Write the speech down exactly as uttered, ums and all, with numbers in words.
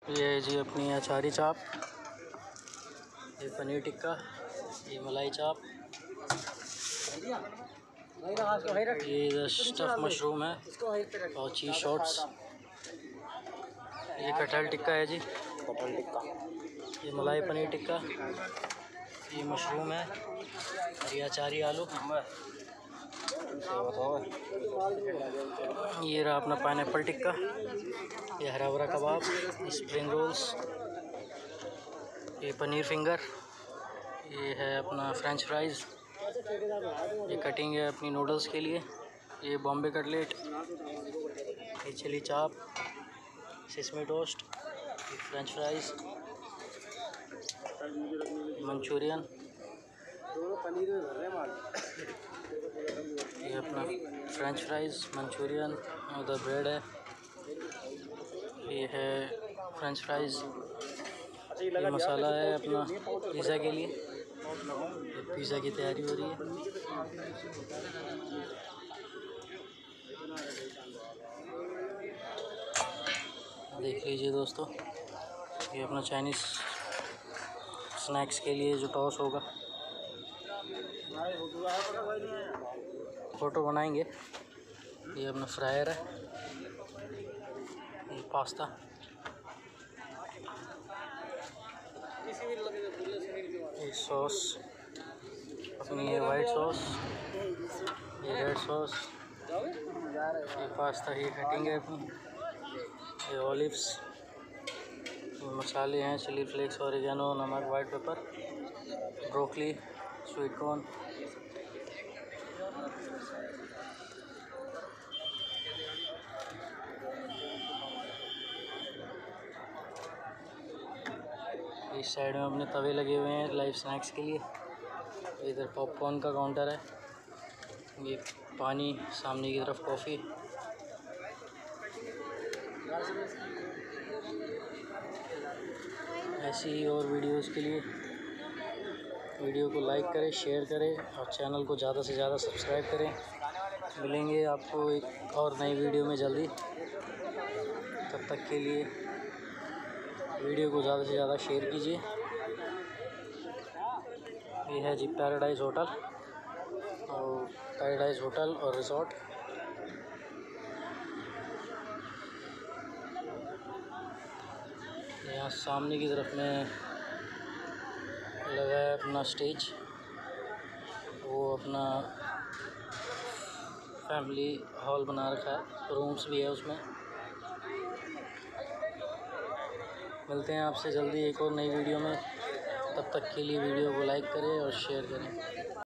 ये है जी अपनी अचारी चाप, ये पनीर टिक्का, ये मलाई चाप, ये इधर स्टफ मशरूम है और चीज़ शॉट्स, ये कटहल टिक्का है जी, कटहल टिक्का, ये मलाई पनीर टिक्का, ये मशरूम है, ये अचारी आलू, ये रहा अपना पाइनएप्पल टिक्का, ये हरा भरा कबाब, स्प्रिंग रोल्स, ये पनीर फिंगर, ये है अपना फ्रेंच फ्राइज़, ये कटिंग है अपनी नूडल्स के लिए, ये बॉम्बे कटलेट, ये चिली चाप, सिसमी टोस्ट, ये फ्रेंच फ्राइज़, मंचूरियन, ये अपना फ्रेंच फ्राइज़, मंचूरियन, उधर ब्रेड है, ये है फ्रेंच फ्राइज़, ये मसाला है अपना पिज़्ज़ा के लिए, ये पिज़्ज़ा की तैयारी हो रही है। देख लीजिए दोस्तों, ये अपना चाइनीज़ स्नैक्स के लिए जो टॉस होगा, फ़ोटो बनाएंगे। ये अपना फ्रायर है, ये पास्ता, ये सॉस अपनी, ये वाइट सॉस, ये रेड सॉस, ये पास्ता की कटिंग है अपनी, ये ऑलिव्स, ये मसाले हैं चिली फ्लेक्स, ऑरिगेनो, नमक, white pepper, broccoli, sweet corn, इस साइड में अपने तवे लगे हुए हैं लाइव स्नैक्स के लिए। इधर पॉपकॉर्न का काउंटर है, ये पानी, सामने की तरफ कॉफ़ी। ऐसी ही और वीडियोस के लिए वीडियो को लाइक करें, शेयर करें और चैनल को ज़्यादा से ज़्यादा सब्सक्राइब करें। मिलेंगे आपको एक और नई वीडियो में जल्दी। तब तक के लिए वीडियो को ज़्यादा से ज़्यादा शेयर कीजिए। ये है जी पैराडाइज होटल, और पैराडाइज होटल और रिसोर्ट। यहाँ सामने की तरफ में लगा है अपना स्टेज, वो अपना फैमिली हॉल बना रखा है, रूम्स भी है उसमें। मिलते हैं आपसे जल्दी एक और नई वीडियो में। तब तक के लिए वीडियो को लाइक करें और शेयर करें।